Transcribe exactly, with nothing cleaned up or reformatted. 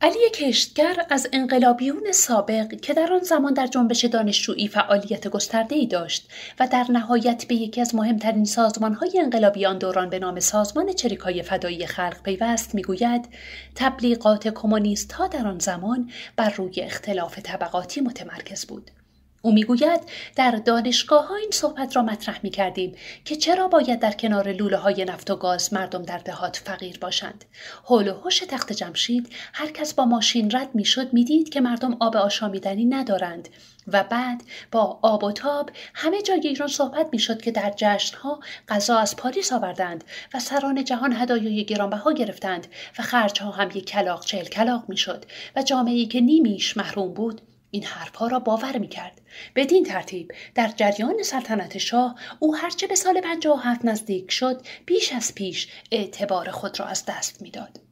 علی کشتگر از انقلابیون سابق که در آن زمان در جنبش دانشجویی فعالیت گسترده‌ای داشت و در نهایت به یکی از مهمترین سازمان‌های انقلابی آن دوران به نام سازمان چریک‌های فدایی خلق پیوست، می‌گوید تبلیغات کمونیست‌ها در آن زمان بر روی اختلاف طبقاتی متمرکز بود. او میگوید در دانشگاه‌ها این صحبت را مطرح می‌کردیم که چرا باید در کنار لوله‌های نفت و گاز مردم در دهات فقیر باشند. حول و حوش تخت جمشید هر کس با ماشین رد می‌شد می‌دید که مردم آب آشامیدنی ندارند و بعد با آب و تاب همه جای ایران صحبت می‌شد که در جشن‌ها غذا از پاریس آوردند و سران جهان هدایای گرانبها گرفتند و خرج‌ها هم یک کلاغ چهل کلاغ می‌شد و جامعه‌ای که نیمیش محروم بود این حرفها را باور می‌کرد. بدین ترتیب در جریان سلطنت شاه او هرچه به سال پنجاه و هفت نزدیک شد بیش از پیش اعتبار خود را از دست می‌داد.